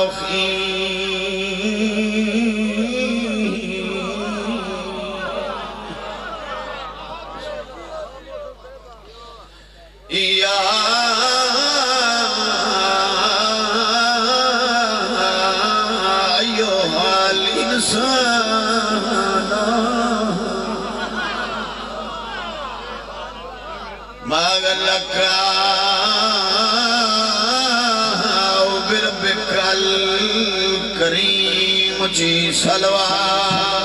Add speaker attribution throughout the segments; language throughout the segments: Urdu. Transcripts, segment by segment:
Speaker 1: جی صلوات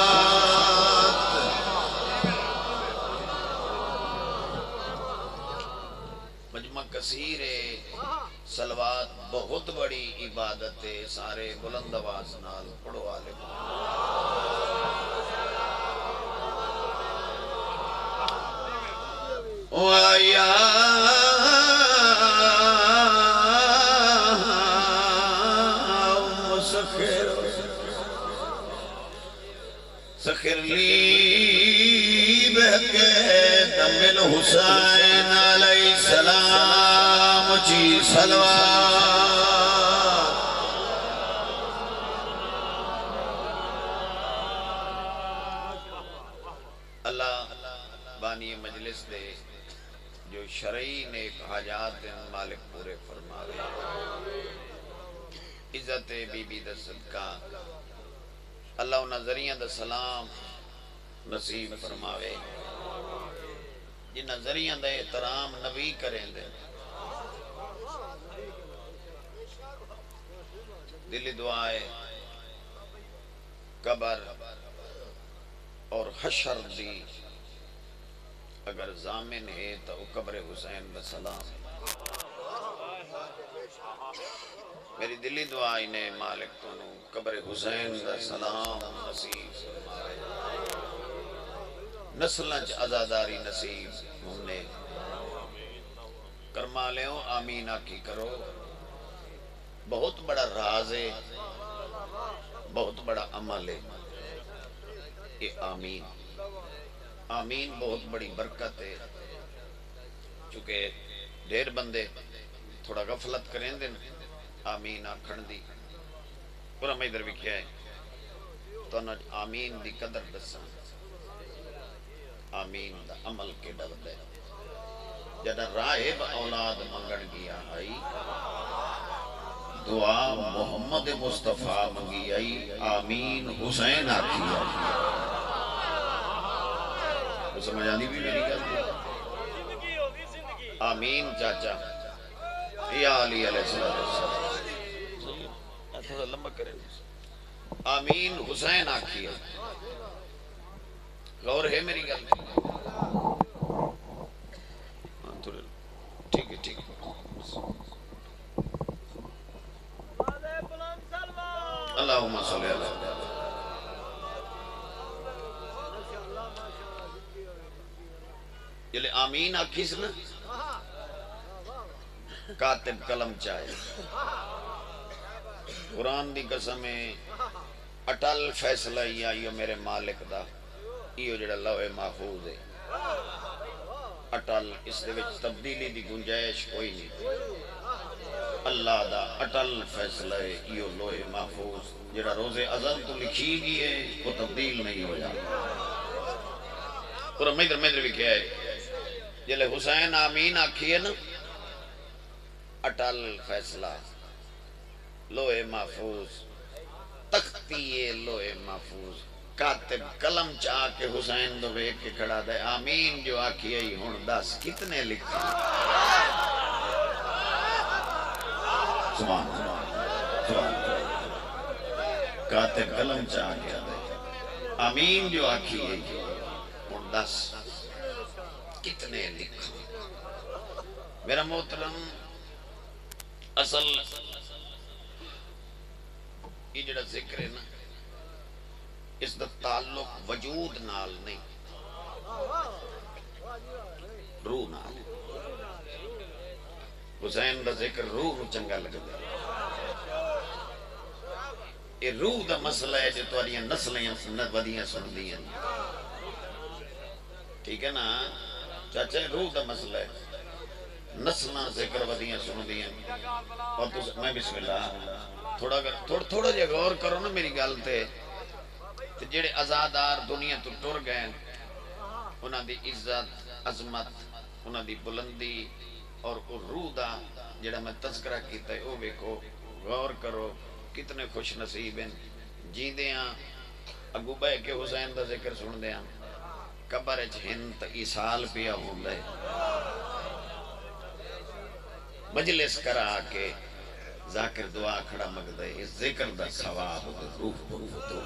Speaker 1: مجمع کثیر ہے، صلوات بہت بڑی عبادت ہے، سارے بلند آواز نال پڑھو والے وَيَا سخر لی بہکے دم الحسین علیہ السلام جی صلوات اللہ بانی مجلس دے جو شرعی نیک حاجات مالک پورے فرماوے عزت بی بی دا صدقہ اللہ انہا ذریعہ دا سلام نصیب فرماوے جنہ ذریعہ دا احترام نبی کریں دے دلی دعائے قبر اور حشر دی اگر ضامن ہے تو قبر حسین دا سلام میری دلی دعائی نے مالک تنو قبر حسین دا سلام نصیب فرمائے نسلنچ عزاداری نصیب ہم نے کرما لے ہوں آمین آکی کرو بہت بڑا راز ہے بہت بڑا عمل ہے یہ آمین آمین بہت بڑی برکت ہے چونکہ ڈھیر بندے تھوڑا غفلت کریں دیں آمین آکھن دی اور ہمیں ادھر بھی کیا ہے تو انہا آمین دی قدر دساں آمین دا عمل کے ڈر دے جدہ راہب اولاد منگن گیا آئی دعا محمد مصطفیٰ منگی آئی آمین حسین آکھی آئی وہ سمجھ آنی بھی میری کہتی آمین چاچا یا علی علیہ السلام تھوڑا لمبا کریں آمین حسین آکھی ہے غور ہے میری گل ٹھیک ہے ٹھیک ہے اللہم صلی اللہ علیہ جلے آمین آکھی سے نا کاتب قلم چاہے قرآن دی قسمیں اٹل فیصلہ یہ میرے مالک دا یہ جڑا لوح محفوظ ہے اٹل اس دے وچ تبدیلی دی گنجائش کوئی نہیں اللہ دا اٹل فیصلہ ہے یہ لوح محفوظ جڑا روز ازل تو لکھی گئی ہے وہ تبدیل نہیں ہو جاتا اور میدر بھی کیا ہے جلے حسین آمین آکھی ہے نا اٹل فیصلہ لوح محفوظ تختی لوح محفوظ کاتب قلم چاہ کے حسین دو بیک کے کھڑا دے آمین جو آکھی ہے ہون دس کتنے لکھا سبحان کاتب قلم چاہ کے دے آمین جو آکھی ہے ہون دس کتنے لکھا میرا محترم اصل یہ جڑا ذکر ہے نا اس دا تعلق وجود نال نہیں روح نال حسین دا ذکر روح چنگا لگتا یہ روح دا مسئلہ ہے جو تواریاں نسلیاں ودیاں سن دیاں ٹھیک ہے نا چاچا روح دا مسئلہ ہے نسلہ ذکر ودیاں سن دیاں اور میں بسم اللہ تھوڑا جے غور کرو نا میری گل تے جڑے آزادار دنیا تو ٹر گئے انہاں دی عزت عظمت انہاں دی بلندی اور روح دا جڑا میں تذکرہ کیتا ہے او ویکھو غور کرو کتنے خوش نصیب ہیں جیندیاں اگو بہ کے حسین دا ذکر سن دیاں قبر اچ ہند ایسال پیا ہوندا ہے مجلس کرا کے ذاکر دعا کھڑا مگدے اس ذکر دا ثواب دے روح تو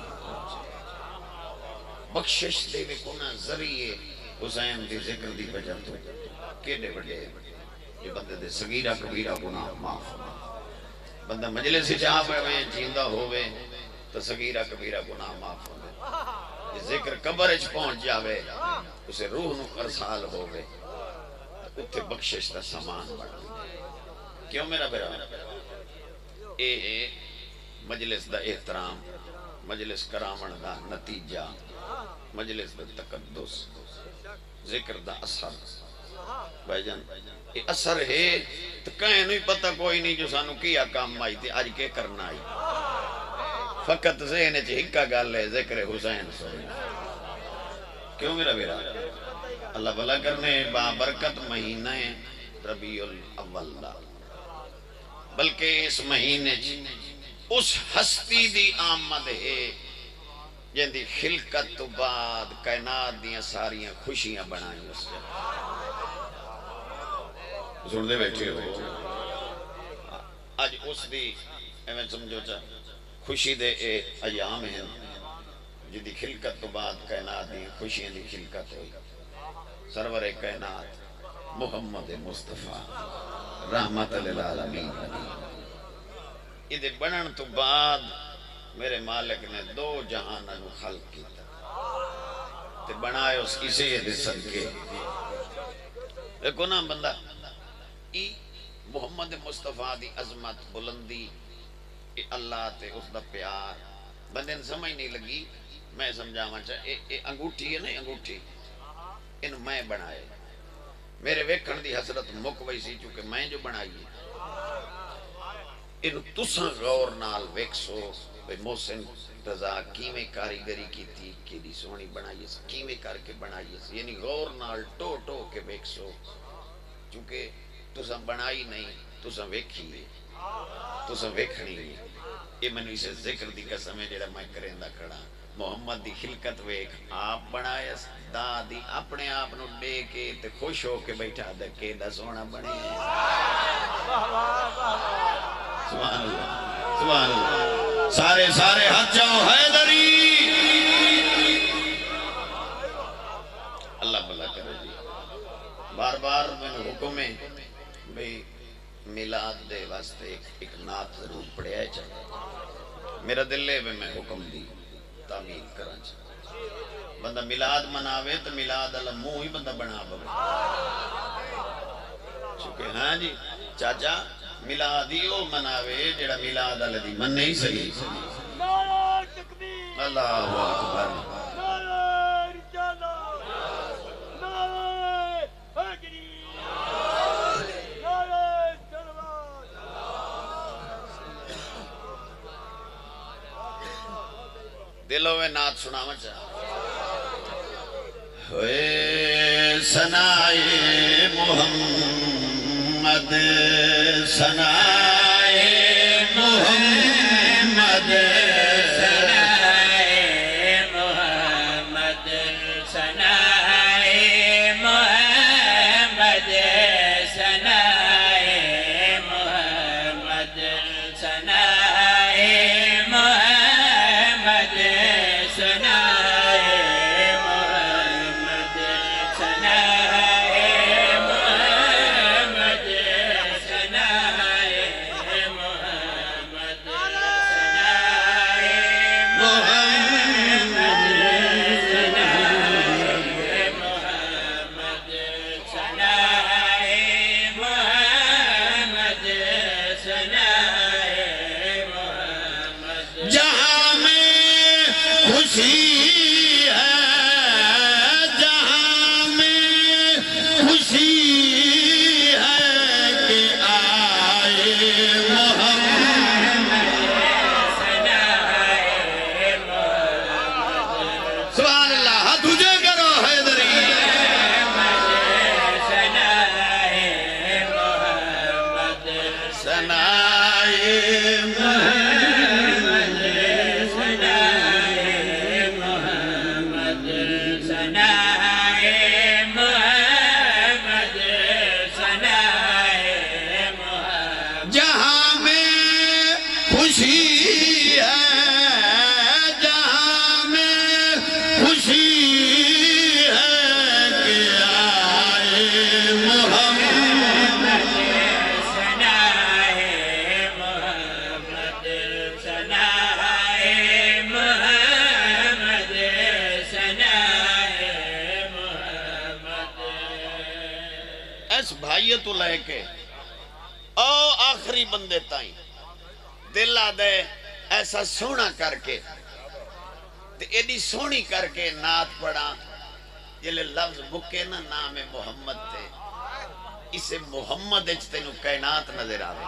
Speaker 1: بخشش دے میں کونا ذریعے حسین دی ذکر دی وجہ تو کیڑے بڑے یہ بندے دے صغیرہ کبیرہ گناہ معاف بندہ مجلس سے جہاں پہ جیندہ ہوئے تو صغیرہ کبیرہ گناہ معاف ہوئے یہ ذکر قبر اچ پہنچ جاوے اسے روح نو ارسال ہوئے اتھے بخشش دا سامان بڑھ کیوں میرا بیرا اے مجلس دا احترام مجلس کرامن دا نتیجہ مجلس دا تقدس ذکر دا اثر بھائی جان یہ اثر ہے تو کہیں نہیں پتہ کوئی نہیں جو سانو کیا کام آئی تھی آج کے کرنا آئی فقط ذہن ہکا گل ہے ذکر حسین سوئی کیوں میرا بیرا اللہ بھلا کرنے بابرکت مہینہ ربیع الاول دا بلکہ اس مہینے اس ہستی دی آمد ہے جن دی خلقت تو بعد کائنات دیاں ساریاں خوشیاں بنائیں اس سے سن دے بیٹھے ہو آج اس دی میں سمجھو چاہ خوشی دے ایام ہیں جن دی خلقت تو بعد کائنات دیاں خوشیاں دی خلقت ہوئی سرور کائنات محمد مصطفیٰ رحمت للعالمین ادھے بنن تو بعد میرے مالک نے دو جہانہ نو خلق کیتا تے بنائے اس کسے دے صدقے دیکھو نا بندہ ای محمد مصطفیٰ دی عظمت بلندی اے اللہ تے اس دا پیار بندے نے سمجھ نہیں لگی میں سمجھاواں چاہے اے انگوٹھی ہے نہیں انگوٹھی ان میں بنائے میرے ویکھن دی حسرت مک وئی سی چونکہ میں جو بنائی ہے ان تساں غور نال ویکسو بھئی محسن رضا کیویں کاریگری کی تھی کیڑی سونی بنائی اس کیویں کر کے بنائی اس یعنی غور نال ٹو ٹو کے ویکسو چونکہ تساں بنائی نہیں تساں ویکھی تساں ویکھنی یہ میں نے اسے ذکر دی قسم ہے جڑا میں کریندا کھڑا محمد دی خلقت ویکھ آپ بنایا دادی اپنے آپ نو دے کے تے خوش ہو کے بیٹھا دے کے دا سونا بنے سبحان اللہ سبحان اللہ سارے ہاتھ جاؤ حیدری اللہ بھلا کرے جی بار بار میں نے حکم ہے بھئی میلاد دے واسطے ایک نعت ضرور پڑھیا چاہیے میرا دل ہے میں حکم دی تعمیل کرنا چاہیے بندہ میلاد مناوے تو میلاد اللہ منہ ہی بندہ بنا بھے چکے ہاں جی چاچا میلاد ہی وہ مناوے جڑا میلاد اللہ دی من نہیں صحیح اللہ اکبر دلوں میں نعت سناوا چاہا ہوئے ثنائے محمد ثنائے محمد ثنائے محمد ثنائے محمد ثنائے محمد ثنائے محمد اس بھائی تو لے کے او آخری بندے تائیں دل آدھے ایسا سونا کر کے ایڈی سونی کر کے نعت پڑھا جلے لفظ بکے نا نام محمد تے اسے محمد اجتنو کائنات نظر آوے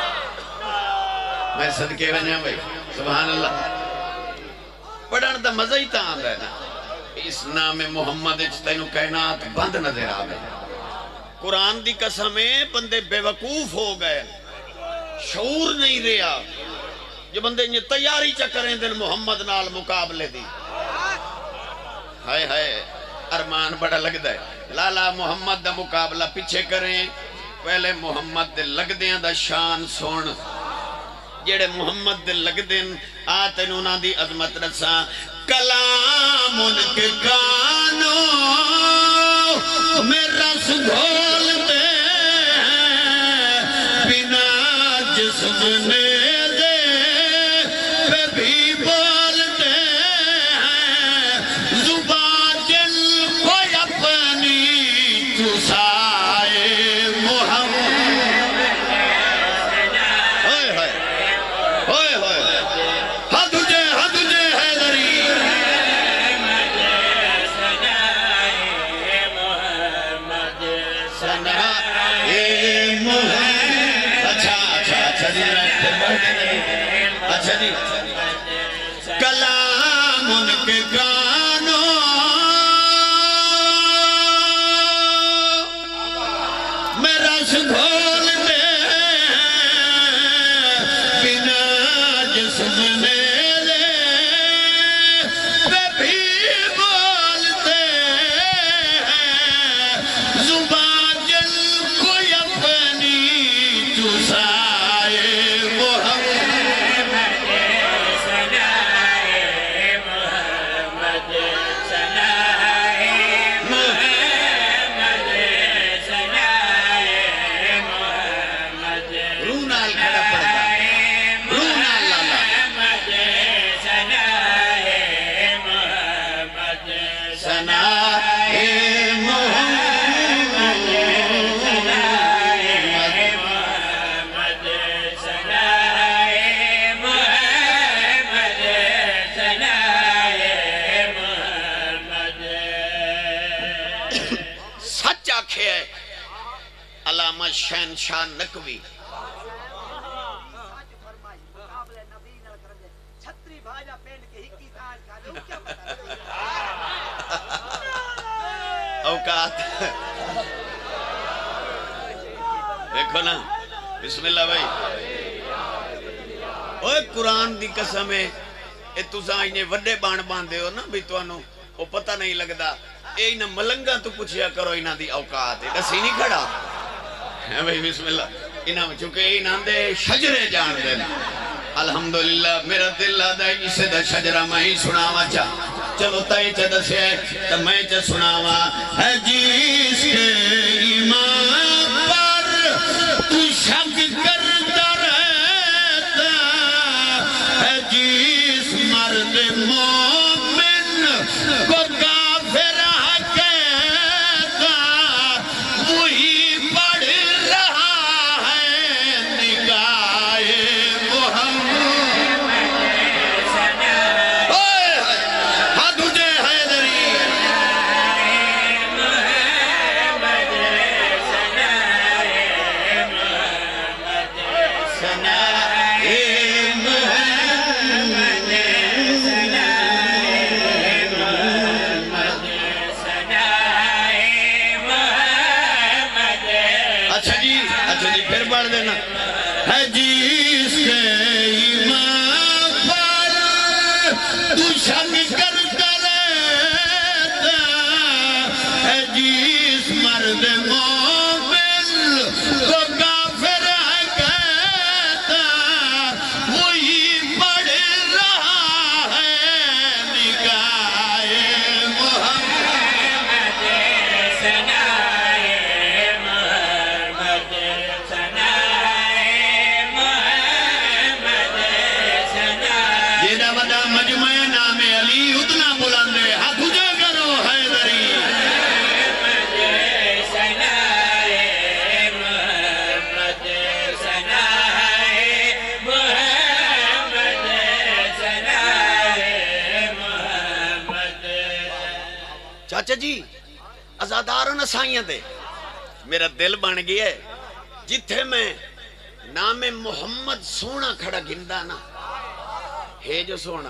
Speaker 1: میں صدقے بنیا بھائی سبحان اللہ پڑھن دا مزہ ہی تا آندہ ہے نا اس نام محمد اجتنو کائنات بند نظر آوے قرآن دی قسمیں بندے بے وقوف ہو گئے شعور نہیں رہا جو بندے یہ تیاری چکریں دن محمد نال مقابلے دی ہائے ہائے ارمان بڑا لگ دے لالا محمد دا مقابلہ پیچھے کریں پہلے محمد دے لگ دیاں دا شان سون جیڑے محمد دے لگ دیں آتے نونا دی عظمت رساں کلام ان کے کانوں میں رس گھولتے ہیں بنا جسم نے کلام ان کے گانوں میں رس گھولتے بنا جسم میرے پہ بھی بولتے ہیں زبان جل کوئی اپنی چسائے علامہ شہنشاہ نقوی اوقات دیکھو نا بسم اللہ بھائی اوہ قرآن دی قسم ہے اے تُساں انہیں وڈے بان باندے ہو نا بھی تو انہوں وہ پتہ نہیں لگدا اے انہیں ملنگا تو پوچھیا کرو انہاں دی اوقات ہے دسی نہیں کھڑا ہے بھائی بسم اللہ انہاں چونکہ انہاں دے شجرے جان دے الحمدللہ میرا دل آدھا اسے دا شجرہ میں ہی سناوا چاہ چلو تائی چا دسے تو میں چا سناوا ہے جس کے ایمان پر تو شک کرتا رہتا ہے جس مرد مومن کو کافر کہتا وہی پڑھ رہا ہے نگاہ محمد ہاتھ اٹھے حیدری اچھا جی پھر پڑھ دینا ہے جس کے ایمان پر تو شک کرتا رہتا ہے جس مرد مومن کو کافر کہتا وہی پڑھ رہا ہے نگاہ محمد سنائے محمد سنائے محمد چاچا جی ازادار نسائیاں دے میرا دل بن گیا ہے جتھے میں نام محمد سونا کھڑا گندا نا ہے جو سونا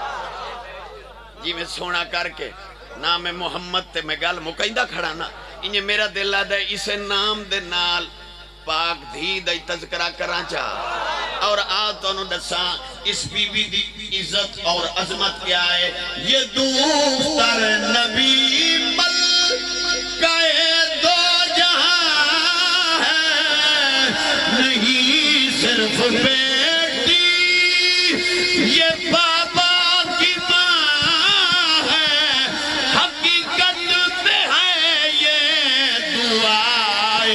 Speaker 1: جی میں سونا کر کے نام محمد تے میں گل مکیندہ کھڑا نا انہیں میرا دل آدھا ہے اسے نام دے نال پاک دھی دائی تذکرہ کران چاہ اور آتونو دساں اس بی بی دی عزت اور عظمت کیا ہے یہ دوستر نبی ملکہ دو جہاں ہے نہیں صرف بیٹی یہ بابا کی ماں ہے حقیقت میں ہے یہ دعائے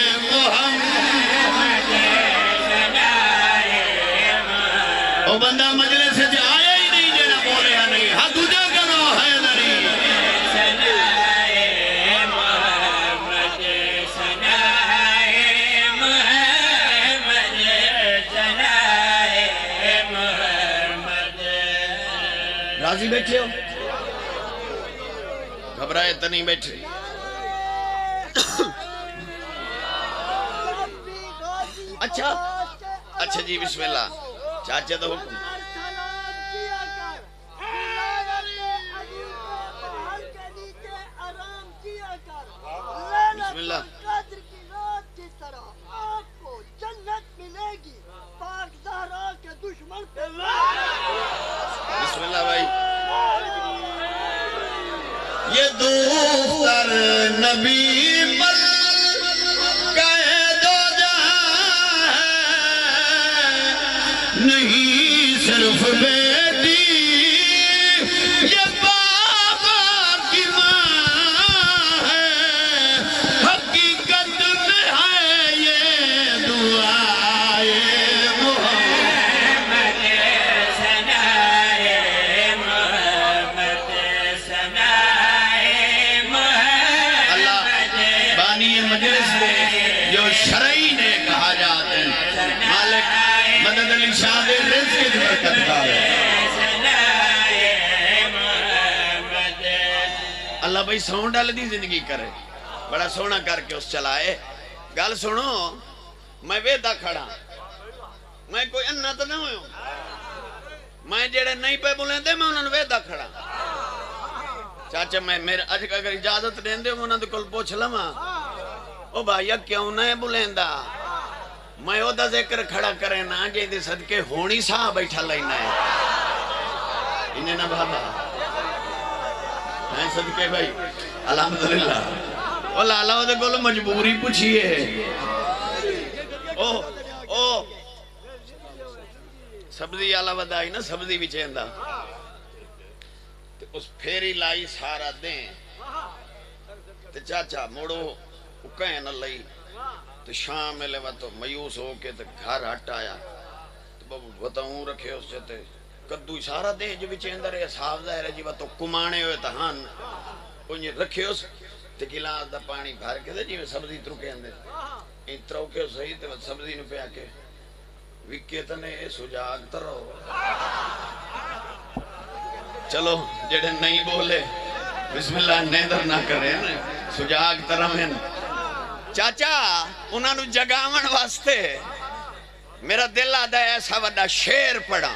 Speaker 1: وہ بندہ مجلس سے آیا ہی نہیں جنہ بولے یا نہیں ہاں تجھے کرو ہے نہیں
Speaker 2: سنائے محمد سنائے محمد سنائے محمد
Speaker 1: راضی بیٹھے ہو گھبرائے تو نہیں بیٹھے اچھا جی بسم اللہ چاچے تو حکم بسم اللہ بسم اللہ بھائی یہ دوستر نبی ملکہ دو جہاں ہے نہیں صرف بیٹی یہ بابا کی ماں ہے حقیقت میں ہے یہ دعائے
Speaker 2: محمد سنائے محمد سنائے محمد
Speaker 1: اللہ بانی مجلس میں جو شرعی نے کہا جاتے ہیں مالک مدد علی شاہ دے رزق کی برکت کا ہے اللہ بھائی سون ڈال دی زندگی کرے بڑا سونا کر کے اس چلائے گل سنو میں ویدہ کھڑا میں کوئی انہ تو نہ ہوئے میں جڑے نہیں پہ بولیں دے میں انہوں نے ویدہ کھڑا چاچا میں میرے اجھک اگر اجازت دیں دے انہوں نے کل پوچھ لما او بھائیہ کیوں نہ بولیں دا میں او دا ذکر کھڑا کریں نا جے دے صدقے ہونی ساہ بیٹھا لینا ہے انہیں نہ بھابا میں صدقے بھائی الحمدللہ او لالا دے کل مجبوری پوچھئے او سبزی آلہ ودائی نا سبزی بھی چیندہ اس پھیری لائی سارا دیں تے چاچا موڑو اکہیں نہ لئی تو شام میں لے تو میوس ہو کے تو گھر ہٹ آیا تو بابو بتاؤں رکھے اس سے تے کدو سارا دیں جو بھی چیندہ رہے صاف ظاہر ہے جی تو کمانے ہوئے تو ہاں انہیں رکھے اس تے گلاس دا پانی بھر کے دے جی میں سبزی ترکے اندے ان تروکے صحیح تے سبزی نو پہ آکے وکے تنے سجاگ ترو چلو جڑے نہیں بولے بسم اللہ نیدر نہ کریں سجاگ ترمین چاچا انہاں نو جگاون واسطے میرا دل آدھا ہے ایسا وڈا شیر پڑا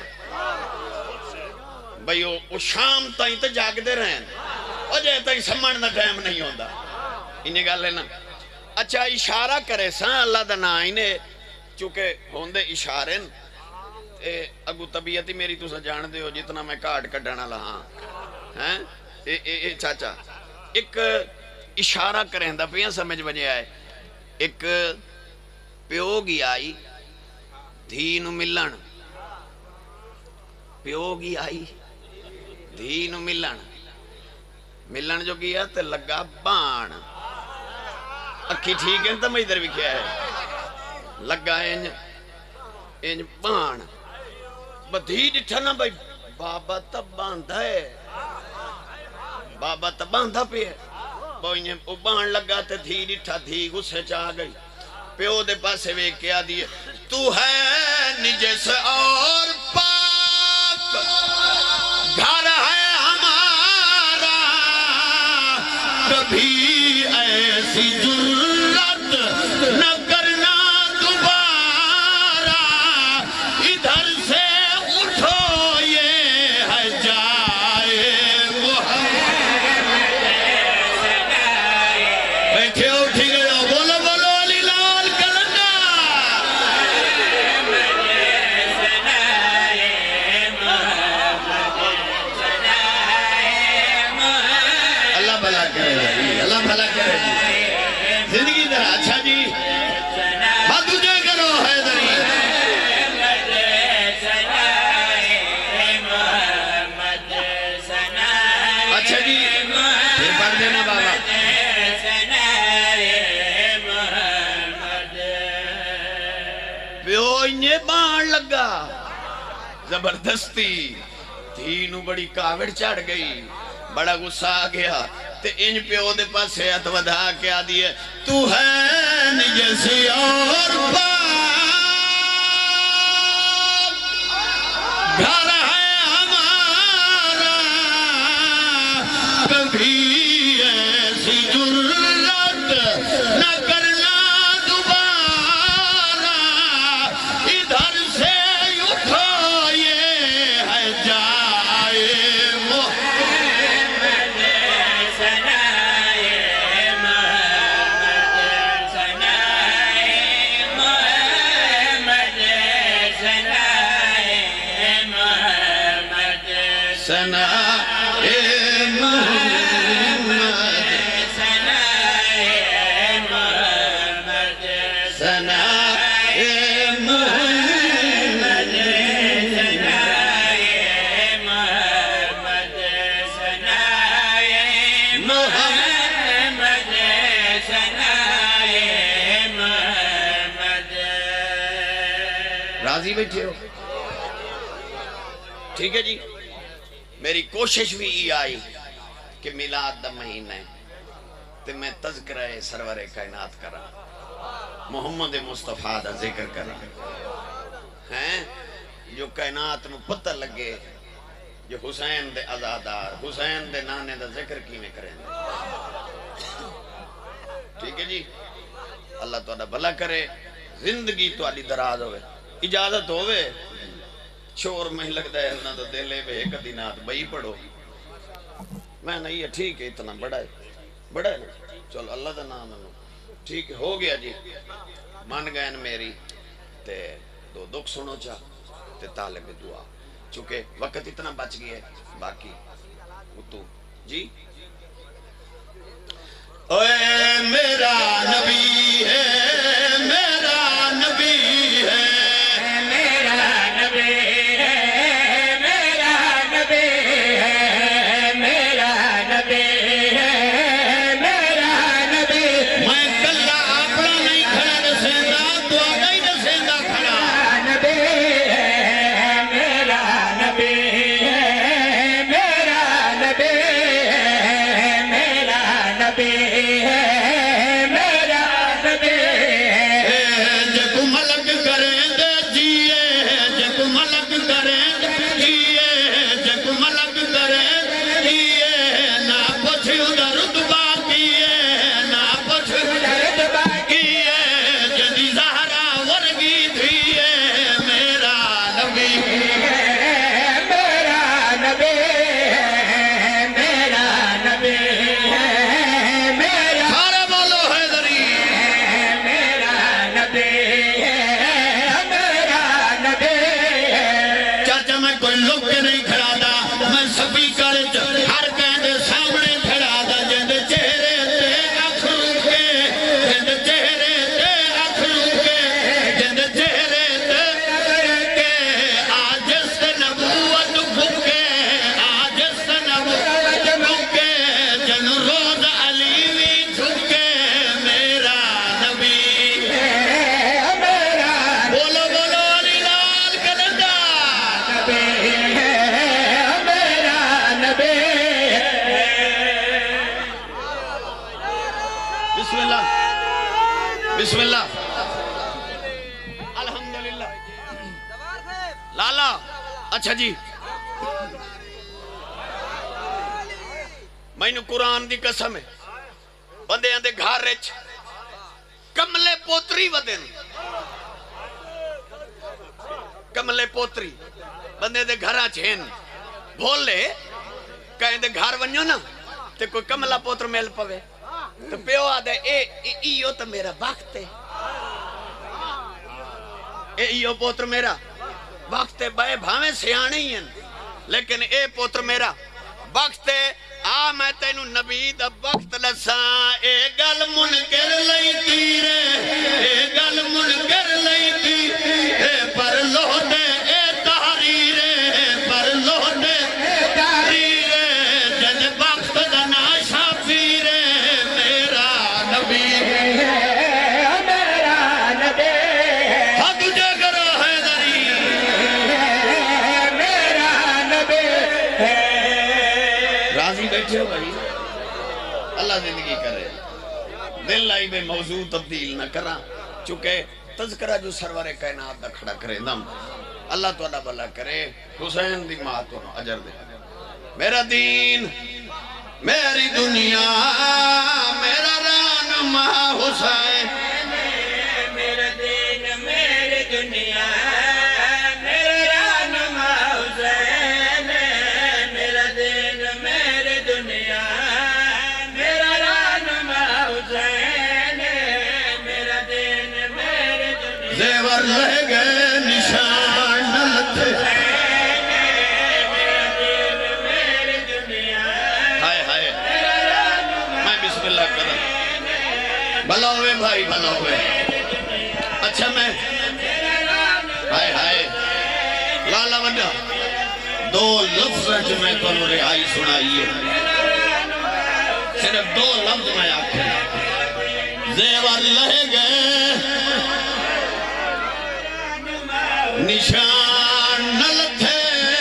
Speaker 1: بھئی وہ شام تائیں تو جاگ دے رہے ہیں اور جے تائیں سمن دا ٹائم نہیں ہوندہ انہیں گا لینا اچھا اشارہ کرے ساں اللہ دا نا انہیں چونکہ ہوندے اشارن اگو طبیعتی میری تو سجان دے ہو جتنا میں کاٹ کٹانا لہاں چاچا ایک اشارہ کریں دا پیاں سمجھ بجے آئے ایک پیوگی آئی دھینو ملن پیوگی آئی دھینو ملن جو کیا تے لگا بان اکھی ٹھیک ہے تو میں ادھر بھی کیا ہے لگا انج بان بدھی ڈٹھنا بھائی بابا تب باندھا ہے بابا تب باندھا پہ ہے وہ بان لگا تے دھی ڈٹھا دھی غصے چاہ گئی پیو دے پاسے وے کیا دیئے تو ہے نجس اور پاک گھر ہے ہمارا اچھا جی پھر پڑھ دینا بابا پیو انہیں بان لگا زبردستی تینو بڑی کاوڑ چڑھ گئی بڑا غصہ آ گیا تے ان پیو دے پاس ہاتھ ودا کے آ دیئے تو ہے نجسی اور پاک گھر ہے ہمارا کبھی ایسی جرت نہ کرنا دوبارہ ادھر سے اٹھو یہ ہے جائے سنا راضی بیٹھے ہو ٹھیک ہے جی میری کوشش بھی یہ آئی کہ میلاد دا مہینہ ہے تو میں تذکرہ سرور کائنات کرا محمد مصطفیٰ دا ذکر کرا ہیں جو کائنات نو پتہ لگے جو حسین دے عزادار حسین دے نانے دا ذکر کی میں کریں ٹھیک ہے جی اللہ تو بھلا کرے زندگی تو علی دراز ہوئے اجازت ہوئے شور میں لگتا ہے انہاں تو دلے بے ایک دینات بھئی پڑھو میں نہیں ہے ٹھیک ہے اتنا بڑا ہے نا چلو اللہ دا نام ہے ٹھیک ہے ہو گیا جی مان گئے میری تے دو دکھ سنو چاہ تے طالب دعا چونکہ وقت اتنا بچ گیا ہے باقی تو جی اے میرا نبی ہے میرا نبی ہے بسم اللہ الحمدللہ لالا اچھا جی میں نے قرآن دی قسم ہے بندے اندے گھار رچ کملے پوتری ودن کملے پوتری بندے دے گھراں چھین بھول لے کہیں دے گھار ونیو نا تے کوئی کملہ پوتر میل پوے تو پیو آدھے ایو تو میرا وقت ہے ایو پوتر میرا وقت ہے بائے بھاویں سیانے ہی ہیں لیکن اے پوتر میرا وقت ہے آ میں تینو نبی دا وقت لساں اے گل منکر لئی تیرے اے گل منکر لئی تیرے پر لوہ دے اے تحریرے پر لوہ دے اے تحریرے جن وقت بیٹھے ہو بھائی اللہ زندگی کرے دل لائی بے موضوع تبدیل نہ کرا چونکہ تذکرہ جو سرور کائنات دا کھڑا کرے دم اللہ تو اللہ بلا کرے حسین دی ماں تو اجر دے میرا دین میری دنیا میرا رہنما حسین
Speaker 2: میرا دین میری دنیا میرا رہنما حسین میرا دین میری دنیا میرا رہنما حسین میرا دین میری دنیا
Speaker 1: زیور لے گئے نشان نہ تھے
Speaker 2: میرا دین میری دنیا
Speaker 1: ہائے ہائے میں بسم اللہ کرا بھلا ہوئے بھائی بھلا ہوئے اچھا میں ہائے ہائے لالا وڈا دو لفظ جو میں تو انہوں رہائی سنائیے صرف دو لفظ میں آکھیں زیور لے گئے نشان نہ لتھے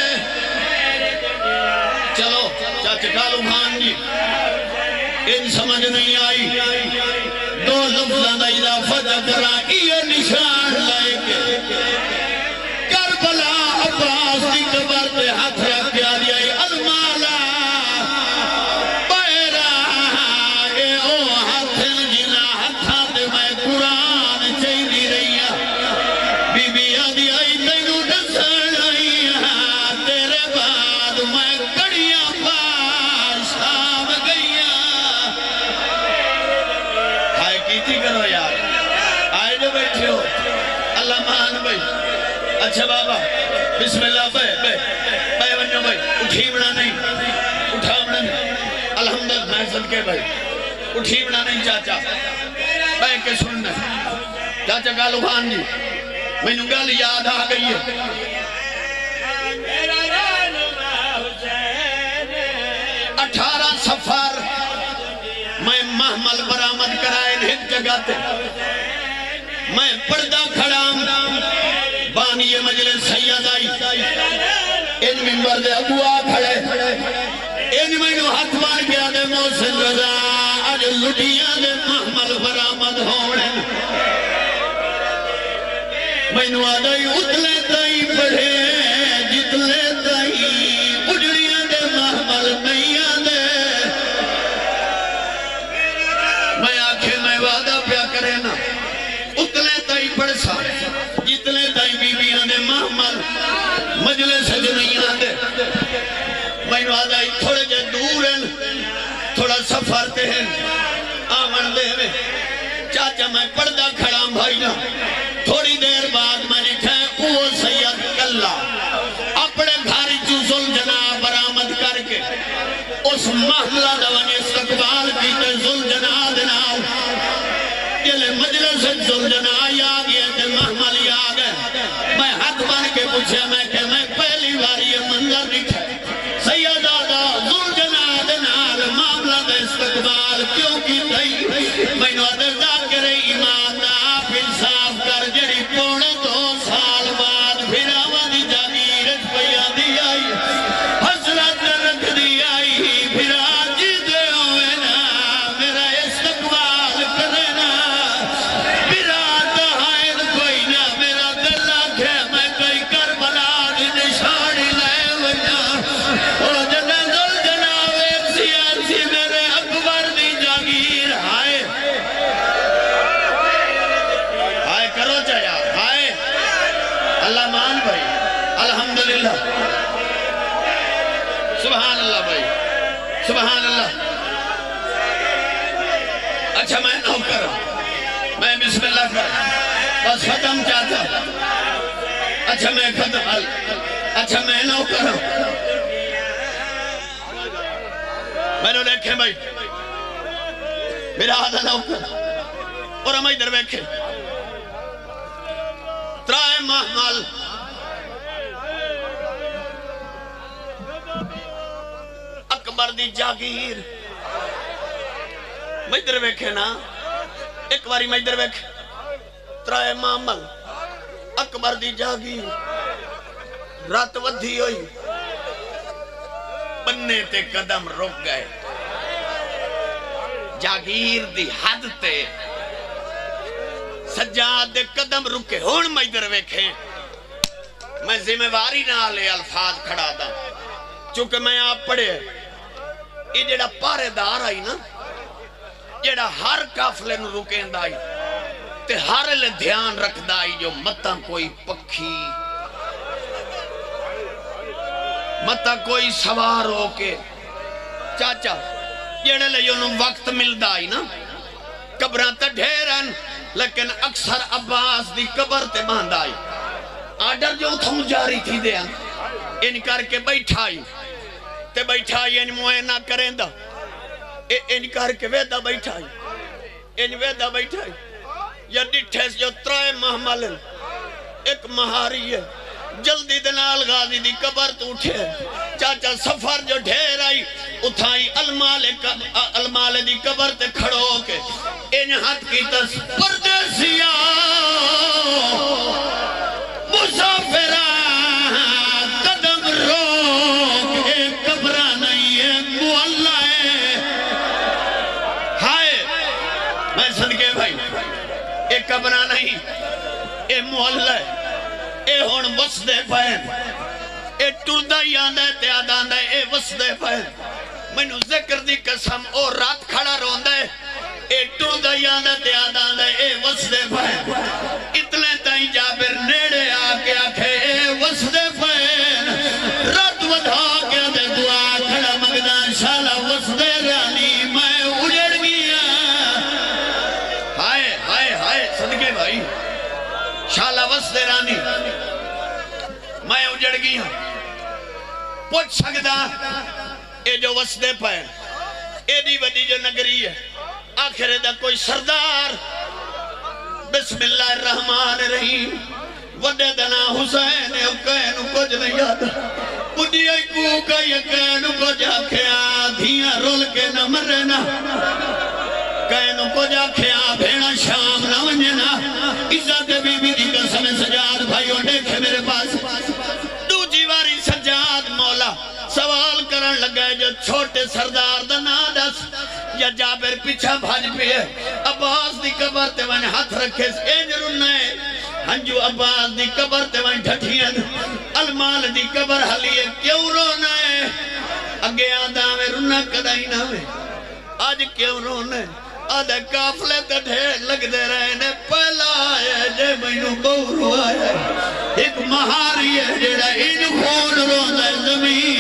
Speaker 1: چلو چاچے کالو خان جی ان سمجھ نہیں آئی دو لفظاں دا اضافہ کرا یہ نشان لے کے کربلا عباس دی قبر تے ہاتھ رکھ کے آدیا المالا بیرا اے او ہاتھن جنا ہاتھاں تے میں قرآن چاہی دی رہی بی بی آدی آئی تینو ڈسن آئی تیرے بعد میں کڑیاں پار شام گئیاں ہائے کیتی کرو یار آئے جو بیٹھے ہو اللہ مان بھائی اچھا بابا بسم اللہ بے ونجو بھائی اٹھی بنا نہیں اٹھا بنا نہیں الحمدللہ میں صدقے بھائی اٹھی بنا نہیں چاچا بے کے سننا چاچا کالو خان جی میں نے گل یاد آ گئی ہے
Speaker 2: میرا رہنما حسین
Speaker 1: 18 سفر میں محمل برآمد کرائے ہت جگہ تے میں پردہ کھڑا بانی مجلس سید آئی ان منبر دے ابوا کھڑے ان میں نو ہاتھ مار گیا دے محسن رضا اج لٹیاں دے محمل برآمد ہونے میں نو آدھائی اتلے تائی پڑھے جتلے تائی اجڑیاں دے محمل نہیں آدھے میں آنکھیں میں وعدہ پیا کرے نا اتلے تائی پڑھ سا جتلے تائی بی بیاں دے محمل مجلس جو نہیں آدھے میں نو آدھائی تھوڑے جے دور ہیں تھوڑا سفر تے ہیں آمن دے میں چاچا میں پردہ کھڑا بھائی نا تھوڑی دیر بعد میں نے کہا وہ سید کلہ اپنے گھاری چوزل جناب برآمد کر کے اس محلہ دوانی استقبال کی تے زل جناب دناؤ یہ مجلس زل جناب آگئے تے محمل آگئے میں ہاتھ بن کے پوچھے میں پہلی باری یہ منظر دکھا سید آدھا زل جناب دنال معاملہ دے استقبال کیوں کی تئی میں نے آدھے ذاکر ایمان آپ انصاف کر جڑی پونے 2 سال بعد پھر آوانی جاگیرت پیا دی آئی حسرت رکھ دی آئی پھر آج دے ہوئے نا میرا استقبال کرے نا پھر آتا حائد کوئی نا میرا دل آکھے میں کوئی کربلا دی نشانی لے وجہ اور جنہ دل جناب ایک سیاسی میرے اکبر دی جاگیر ہائے کرو چاہیا ہائے اللہ مان بھائی الحمدللہ سبحان اللہ بھائی سبحان اللہ اچھا میں نو کروں میں بسم اللہ کروں بس ختم چاہتا اچھا میں ختم اچھا میں نو کروں میں نے دیکھیں بھائی میرا آدھا نو کر اور ہم ادھر بیکھیں ترائے محمل اکبر دی جاگیر میں ادھر بیکھے نا ایک باری میں ادھر بیکھے ترائے محمل اکبر دی جاگیر رات ودھی ہوئی بننے تے قدم رک گئے جاگیر دی حد تے سجاد دے قدم رکے ہون میں ادھر ویکھیں میں ذمہ واری نہ لے الفاظ کھڑا دا چونکہ میں آپ پڑھے یہ جڑا پارے دار آئی نا جڑا ہر کافلے نو رکیں دائی تے ہر لے دھیان رکھ دائی جو متا کوئی پکھی متا کوئی سوار ہو کے چاچا جڑے لے یونوں وقت مل دائی نا قبران تا ڈھیرن لیکن اکثر عباس دی قبر تے باندھ آئی آڈر جو تھوں جاری تھی دیا ان کر کے بیٹھائی تے بیٹھائی ان معائنہ کریں دا ان کر کے ویدہ بیٹھائی ان ویدہ بیٹھائی یا ڈٹھے سے جو ترائے محملن ایک مہاری ہے جلدی دنال غازی دی قبر تو اٹھے چاچا سفر جو ڈھیر آئی اتھائی المال دی قبر تے کھڑو کے ان ہاتھ کی تس پردیسیاں مسافران قدم روک ایک قبرہ نہیں ہے معلّہ ہے ہائے میں صدقے بھائی ایک قبرہ نہیں اے معلّہ ہے اے ہون وسدے پہن اے ٹردہ یاندہ تے آداندہ اے وسدے پہن میں نو ذکر دی قسم او رات کھڑا روندہ ہے اے ٹردہ یاندہ تے آداندہ اے وسدے پہن اتنے تائیں جابر نیڑے آکے آکھے اے وسدے پہن رات ودھا کے دے دعا کھڑا مگدان شالا وسدے رانی میں اجڑ گیا ہائے ہائے ہائے صدقے بھائی شالا وسدے رانی میں اجڑ گیا پوچھ سکتا اے جو وسدے پہن اے دی وڈی جو نگری ہے آخر دا کوئی سردار بسم اللہ الرحمن الرحیم وڈے دنا حسین او کہنو کچھ نہیں یاد بڑی آئی کوکا یہ کہنو کچھ آکھیا دھیاں رول کے نہ مرنا کہنو کچھ آکھیا بھیڑا شام نہ ونجنا عزت بی بی دی قسم سجاد بھائیوں دیکھے میرے پاس دو جیواری سجاد مولا سوال کرن لگے جو چھوٹے سردار دنا دس یا جابر پیچھا بھاج پہ عباس دی قبر تے وہاں ہاتھ رکھے اینج رنائے ہنجو عباس دی قبر تے وہاں ڈھٹھیاں المال دی قبر حلیے کیوں رونائے اگے آدھا میں رنہ کدائی نہ میں آج کیوں رونے آدھے کافلے تے ڈھیر لگ دے رہے نے پہلا آیا جے مینو بہرو آیا ایک مہاری ہے جیڑا ان خون روندہ زمین